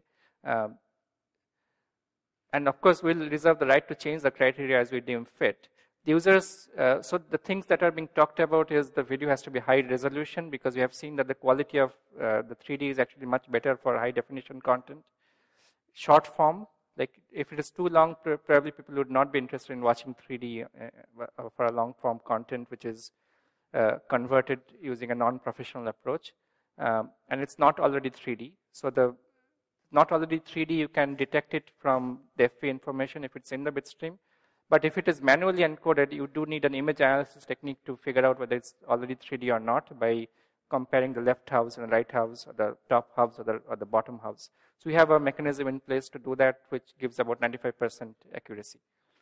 and of course, we'll reserve the right to change the criteria as we deem fit. The users, so the things that are being talked about is the video has to be high resolution, because we have seen that the quality of the 3D is actually much better for high definition content. Short form, like if it is too long, probably people would not be interested in watching 3D for a long form content, which is converted using a non-professional approach. And it's not already 3D. So the not already 3D, you can detect it from the FP information if it's in the bitstream. But if it is manually encoded, you do need an image analysis technique to figure out whether it's already 3D or not by comparing the left halves and the right halves, or the top halves or the bottom halves. So we have a mechanism in place to do that, which gives about 95% accuracy.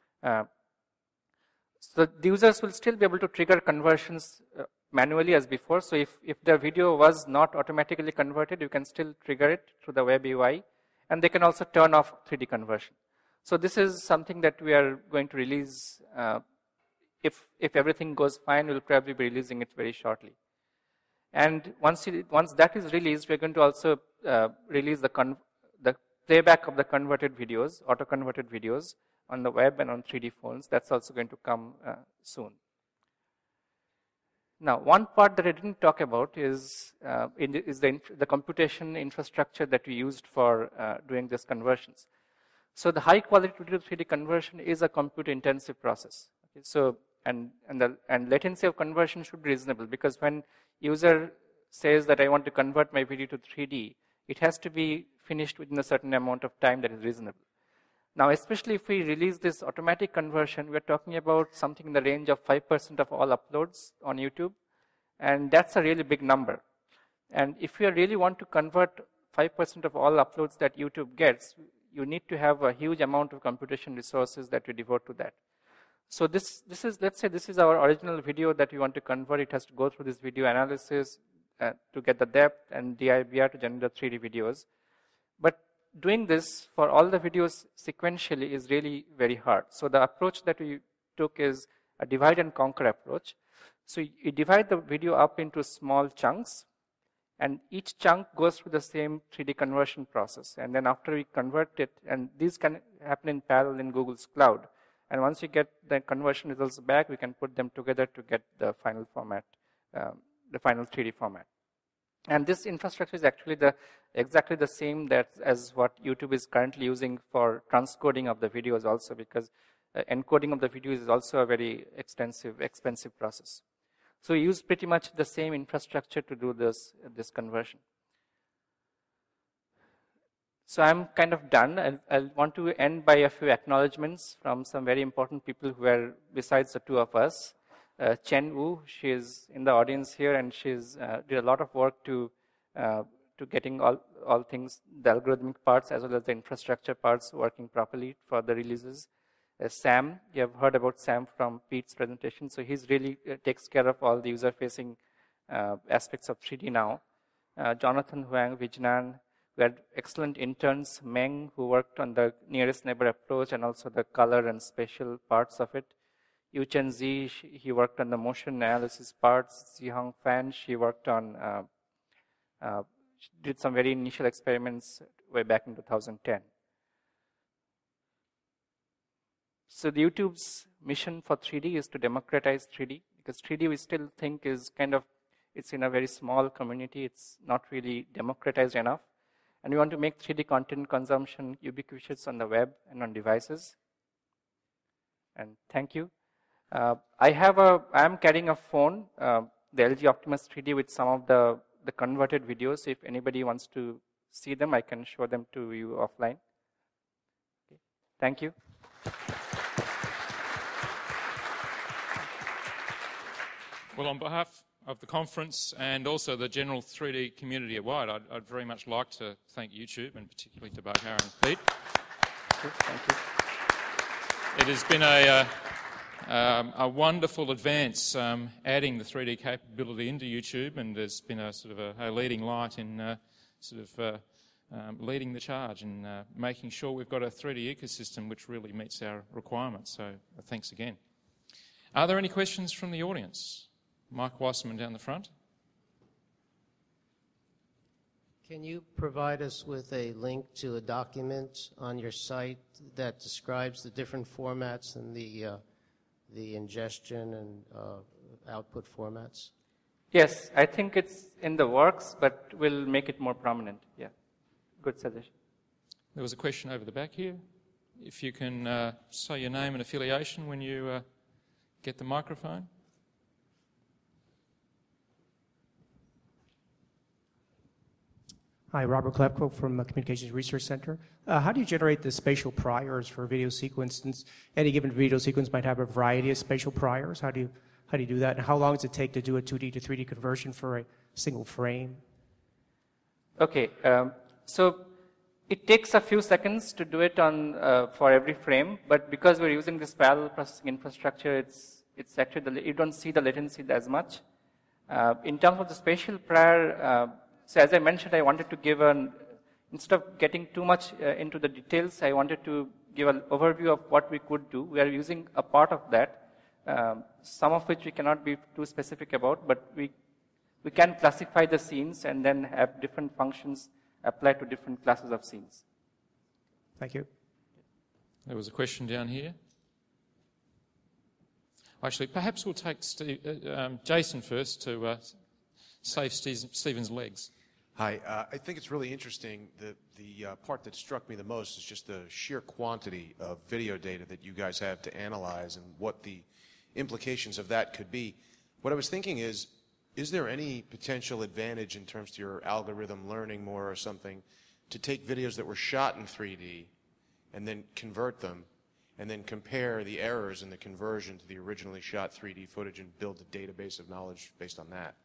So the users will still be able to trigger conversions manually as before. So if the video was not automatically converted, you can still trigger it through the web UI, and they can also turn off 3D conversion. So this is something that we are going to release. If everything goes fine, we'll probably be releasing it very shortly. And once that is released, we're going to also release the playback of the converted videos, auto-converted videos on the web and on 3D phones. That's also going to come soon. Now, one part that I didn't talk about is the computation infrastructure that we used for doing these conversions. So the high quality video to 3D conversion is a compute intensive process. Okay, so and latency of conversion should be reasonable, because when user says that I want to convert my video to 3D, it has to be finished within a certain amount of time that is reasonable. Now, especially if we release this automatic conversion, we're talking about something in the range of 5% of all uploads on YouTube, and that's a really big number. And if you really want to convert 5% of all uploads that YouTube gets, you need to have a huge amount of computation resources that we devote to that. So this is, let's say this is our original video that we want to convert. It has to go through this video analysis to get the depth, and DIBR to generate 3D videos. But doing this for all the videos sequentially is really very hard. So the approach that we took is a divide and conquer approach. So you divide the video up into small chunks, and each chunk goes through the same 3D conversion process. And then after we convert it, and these can happen in parallel in Google's cloud. And once you get the conversion results back, we can put them together to get the final format, the final 3D format. And this infrastructure is actually exactly the same as what YouTube is currently using for transcoding of the videos also, because encoding of the videos is also a very expensive process. So we use pretty much the same infrastructure to do this conversion. So I'm kind of done. I'll want to end by a few acknowledgements from some very important people who are besides the two of us. Chen Wu, she is in the audience here, and she's did a lot of work to getting all things, the algorithmic parts as well as the infrastructure parts working properly for the releases. Sam, you have heard about Sam from Pete's presentation, so he's really takes care of all the user-facing aspects of 3D now. Jonathan Huang, Vijnan, we had excellent interns, Meng, who worked on the nearest neighbor approach and also the color and spatial parts of it. Yuchen Zi, he worked on the motion analysis parts. Zihong Fan, she worked on, did some very initial experiments way back in 2010. So the YouTube's mission for 3D is to democratize 3D, because 3D we still think is it's in a very small community. It's not really democratized enough. And we want to make 3D content consumption ubiquitous on the web and on devices. And thank you. I am carrying a phone, the LG Optimus 3D, with some of the converted videos. So if anybody wants to see them, I can show them to you offline. Okay. Thank you. Well, on behalf of the conference and also the general 3D community at wide, I'd very much like to thank YouTube, and particularly Debagher and Pete. Thank you. It has been a wonderful advance adding the 3D capability into YouTube, and there's been a sort of a leading light in leading the charge in making sure we've got a 3D ecosystem which really meets our requirements. So thanks again. Are there any questions from the audience? Mike Weissman down the front. Can you provide us with a link to a document on your site that describes the different formats and the ingestion and output formats? Yes, I think it's in the works, but we'll make it more prominent. Yeah, good suggestion. There was a question over the back here. If you can say your name and affiliation when you get the microphone. Hi, Robert Klepko from Communications Research Center. How do you generate the spatial priors for a video sequence? Since any given video sequence might have a variety of spatial priors, how do you do that? And how long does it take to do a 2D to 3D conversion for a single frame? Okay, so it takes a few seconds to do it on for every frame, but because we're using this parallel processing infrastructure, it's actually you don't see the latency as much. In terms of the spatial prior. So as I mentioned, I wanted to give instead of getting too much into the details, I wanted to give an overview of what we could do. We are using a part of that, some of which we cannot be too specific about, but we can classify the scenes and then have different functions applied to different classes of scenes. Thank you. There was a question down here. Actually, perhaps we'll take Jason first to save Stephen's legs. Hi, I think it's really interesting. The part that struck me the most is just the sheer quantity of video data that you guys have to analyze and what the implications of that could be. What I was thinking is there any potential advantage in terms of your algorithm learning more or something to take videos that were shot in 3D and then convert them and then compare the errors in the conversion to the originally shot 3D footage and build a database of knowledge based on that?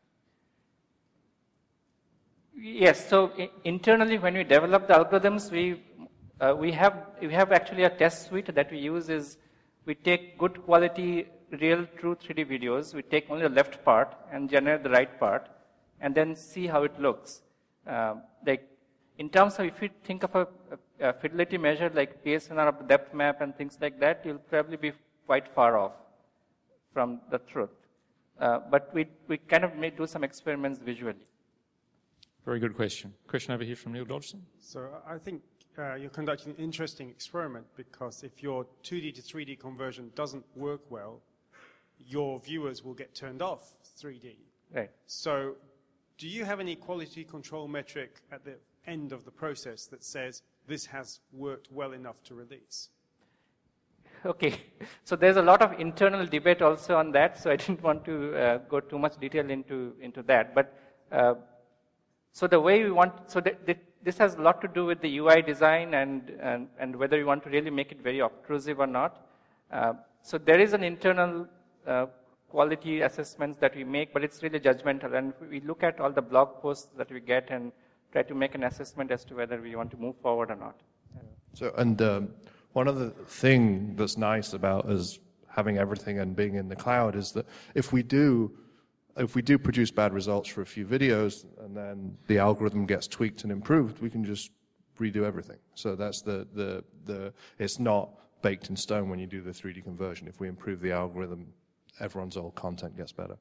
Yes. So internally, when we develop the algorithms, we have actually a test suite that we use. Is we take good quality, real, true 3D videos. We take only the left part and generate the right part, and then see how it looks. Like in terms of if you think of a fidelity measure like PSNR of the depth map and things like that, you'll probably be quite far off from the truth. But we kind of may do some experiments visually. Very good question. Question over here from Neil Dodgson. So I think you're conducting an interesting experiment because if your 2D to 3D conversion doesn't work well, your viewers will get turned off 3D. Right. So do you have any quality control metric at the end of the process that says this has worked well enough to release? Okay. So there's a lot of internal debate also on that, so I didn't want to go too much detail into that. But so the way we want, so this has a lot to do with the UI design and whether you want to really make it very obtrusive or not. So there is an internal quality assessments that we make, but it's really judgmental. And we look at all the blog posts that we get and try to make an assessment as to whether we want to move forward or not. So, one other thing that's nice about us having everything and being in the cloud is that if we do produce bad results for a few videos and then the algorithm gets tweaked and improved, we can just redo everything. So that's it's not baked in stone when you do the 3D conversion. If we improve the algorithm, everyone's old content gets better.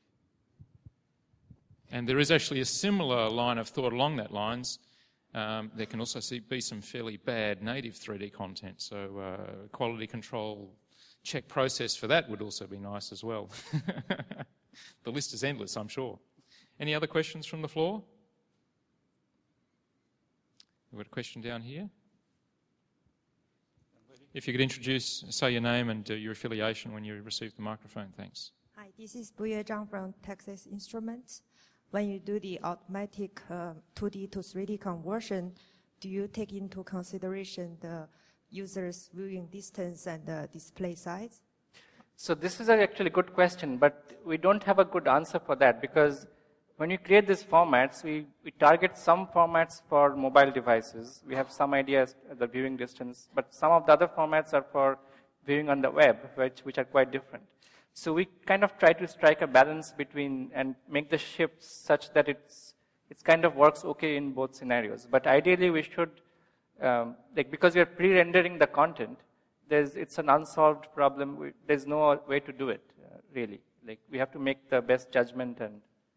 And there is actually a similar line of thought along that lines. There can also be some fairly bad native 3D content. So quality control check process for that would also be nice as well. The list is endless, I'm sure. Any other questions from the floor? We've got a question down here. If you could say your name and your affiliation when you receive the microphone, thanks. Hi, this is Buyue Zhang from Texas Instruments. When you do the automatic 2D to 3D conversion, do you take into consideration the user's viewing distance and the display size? So this is actually a good question, but we don't have a good answer for that because when you create these formats, we target some formats for mobile devices. We have some ideas of the viewing distance, but some of the other formats are for viewing on the web, which are quite different. So we kind of try to strike a balance between and make the shifts such that it kind of works okay in both scenarios. But ideally, we should, because we are pre-rendering the content, it's an unsolved problem. There's no way to do it, really. Like, we have to make the best judgment. And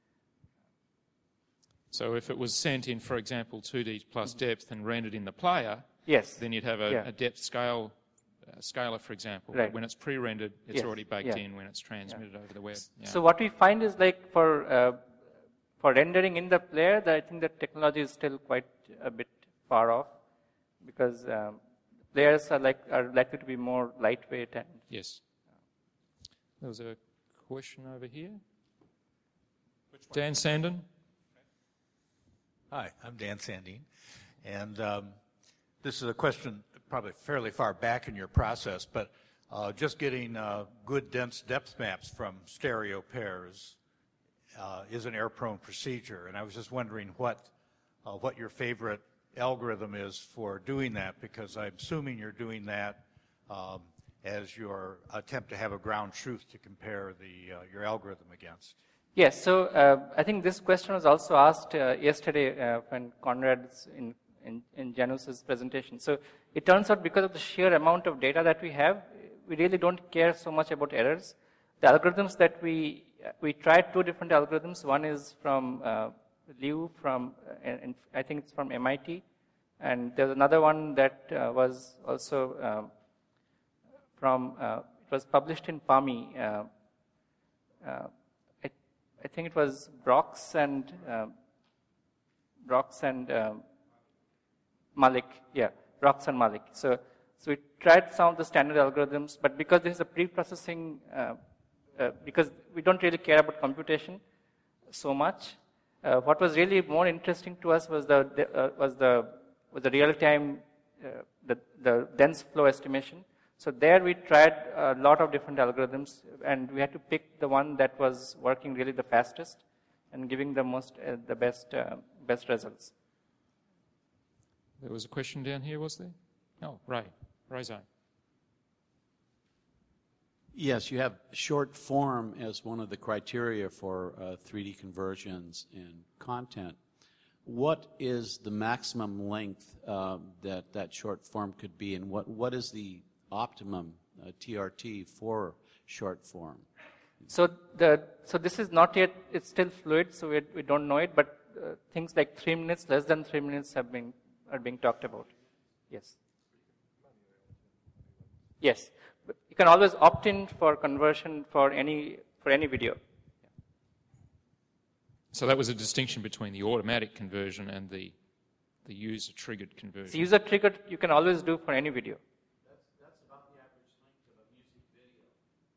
so if it was sent in, for example, 2D plus depth and rendered in the player, yes, then you'd have a depth scale scaler, for example. Right. When it's pre-rendered, it's already baked in when it's transmitted over the web. Yeah. So what we find is, like, for rendering in the player, I think the technology is still quite a bit far off, because players are likely to be more lightweight. And yes. There was a question over here. Dan Sandin. Hi, I'm Dan Sandin, and this is a question probably fairly far back in your process, but just getting good dense depth maps from stereo pairs is an error-prone procedure, and I was just wondering what your favorite algorithm is for doing that, because I'm assuming you're doing that as your attempt to have a ground truth to compare your algorithm against. Yes, so I think this question was also asked yesterday when Conrad's in Janus's presentation. So it turns out, because of the sheer amount of data that we have, we really don't care so much about errors. The algorithms that we tried 2 different algorithms. One is from Liu and I think it's from MIT, and there's another one that was also it was published in PAMI. I think it was Brox and Malik. Yeah, Brox and Malik. So we tried some of the standard algorithms, but because this is a pre-processing, because we don't really care about computation so much, what was really more interesting to us was the real-time, the dense flow estimation. So there we tried a lot of different algorithms, and we had to pick the one that was working really the fastest and giving the best results. There was a question down here, was there? Oh, Ray-Zone. Yes, you have short form as one of the criteria for 3D conversions in content. What is the maximum length that short form could be, and what is the optimum TRT for short form? So this is not yet, it's still fluid, so we don't know it, but things like 3 minutes, less than 3 minutes are being talked about. Yes. Yes. But you can always opt in for conversion for any video. So that was a distinction between the automatic conversion and the user-triggered conversion. So user-triggered, you can always do for any video. That's about the average length of a music video.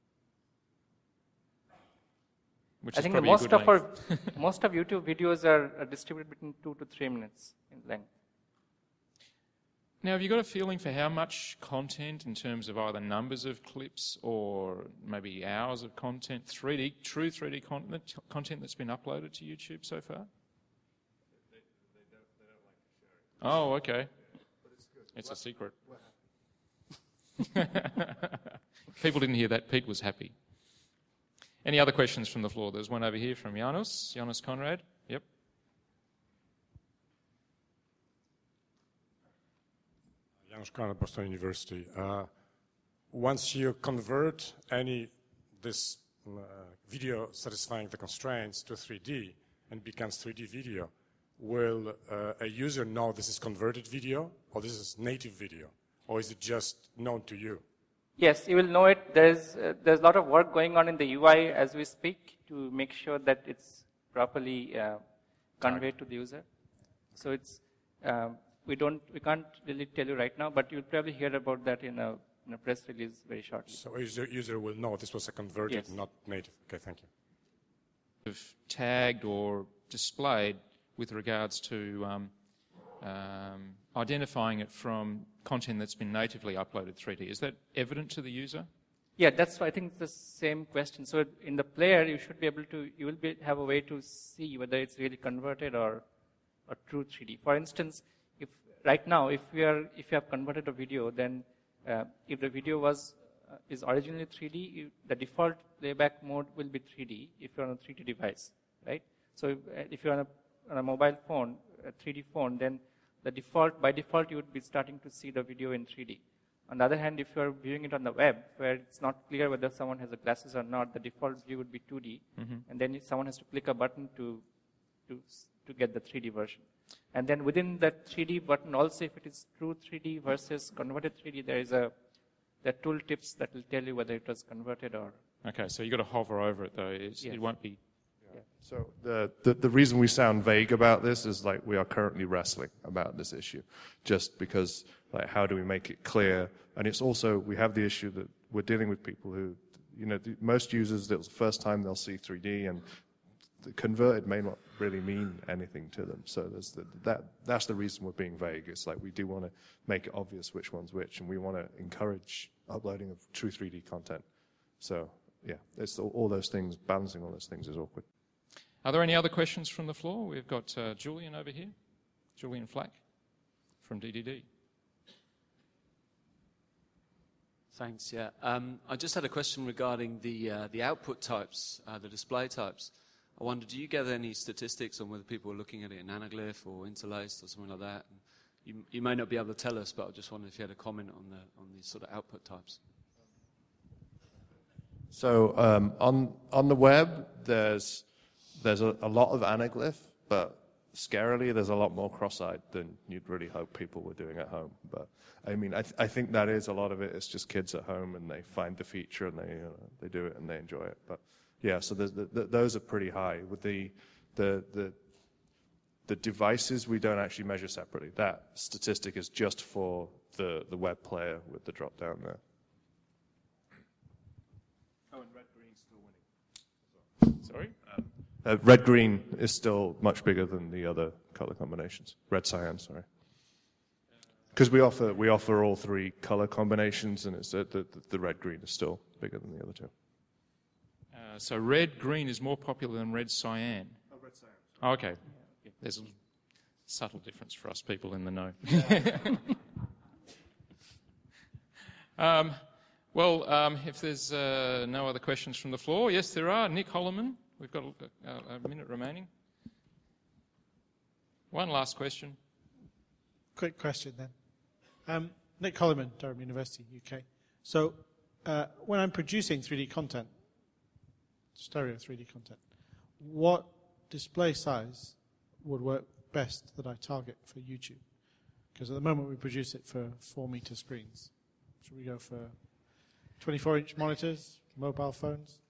Which I is think probably most of YouTube videos are distributed between 2 to 3 minutes in length. Now, have you got a feeling for how much content, in terms of either numbers of clips or maybe hours of content, true 3D content that's been uploaded to YouTube so far? They don't like to share it. Oh, okay. It's a secret. People didn't hear that. Pete was happy. Any other questions from the floor? There's one over here from Janus Conrad. Yep. Janus Conrad, Boston University. Once you convert this video satisfying the constraints to 3D and becomes 3D video, will a user know this is converted video or this is native video, or is it just known to you? Yes, you will know it. There's a lot of work going on in the UI as we speak to make sure that it's properly conveyed to the user. So it's we can't really tell you right now, but you'll probably hear about that in a press release very shortly. So user will know this was a converted, yes, not native. Okay, thank you. Tagged or displayed with regards to identifying it from content that's been natively uploaded 3D. Is that evident to the user? Yeah, that's why I think it's the same question. So in the player, you should be able to, have a way to see whether it's really converted or true 3D. For instance, right now, if you have converted a video, then if the video is originally 3D, the default playback mode will be 3D if you're on a 3D device, right? So if you're on a mobile phone, a 3D phone, then by default, you would be starting to see the video in 3D. On the other hand, if you're viewing it on the web, where it's not clear whether someone has the glasses or not, the default view would be 2D, and then someone has to click a button to get the 3D version. And then within that 3D button, also if it is true 3D versus converted 3D, there are tooltips that will tell you whether it was converted or... Okay, so you've got to hover over it, though. It won't be... Yeah. So the reason we sound vague about this is like we are currently wrestling about this issue, just because like how do we make it clear? And it's also, we have the issue that we're dealing with people who, most users, it was the first time they'll see 3D, and the converted may not really mean anything to them. So that's the reason we're being vague. It's like we do want to make it obvious which one's which, and we want to encourage uploading of true 3D content. So yeah, it's all those things, balancing all those things is awkward. Are there any other questions from the floor? We've got Julian over here, Julian Flack from DDD. Thanks, yeah. I just had a question regarding the output types, the display types. I wonder, do you gather any statistics on whether people are looking at it in anaglyph or interlaced or something like that? And you may not be able to tell us, but I just wondered if you had a comment on these sort of output types. So on the web, there's a lot of anaglyph, but scarily there's a lot more cross-eyed than you'd really hope people were doing at home. But I mean, I think that is a lot of it. It's just kids at home and they find the feature and they do it and they enjoy it. But yeah, so those are pretty high. With the devices, we don't actually measure separately. That statistic is just for the web player with the drop down there. Oh, and red-green's still winning. Sorry? Red-green is still much bigger than the other color combinations. Red-cyan, sorry. Because we offer all three color combinations, and it's the red-green is still bigger than the other two. So red-green is more popular than red-cyan. Oh, red-cyan. Oh, okay. There's a subtle difference for us people in the know. If there's no other questions from the floor, yes, there are. Nick Holloman, we've got a minute remaining. One last question. Quick question then. Nick Holloman, Durham University, UK. So when I'm producing 3D content, stereo 3D content, what display size would work best that I target for YouTube? Because at the moment we produce it for 4-meter screens. Should we go for 24-inch monitors, mobile phones?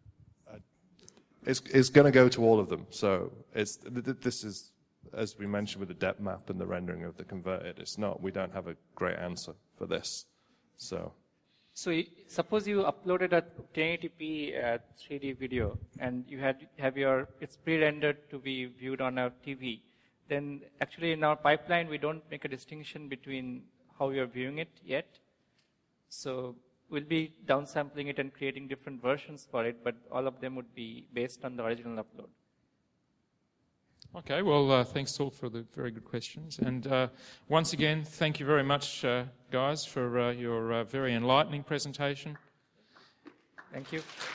It's going to go to all of them. So this is, as we mentioned with the depth map and the rendering of the converted, we don't have a great answer for this. So suppose you uploaded a 1080p 3D video and you it's pre-rendered to be viewed on a TV. Then actually in our pipeline we don't make a distinction between how you're viewing it yet. So we'll be downsampling it and creating different versions for it, but all of them would be based on the original upload. Okay, well, thanks all for the very good questions. And once again, thank you very much, guys, for your very enlightening presentation. Thank you.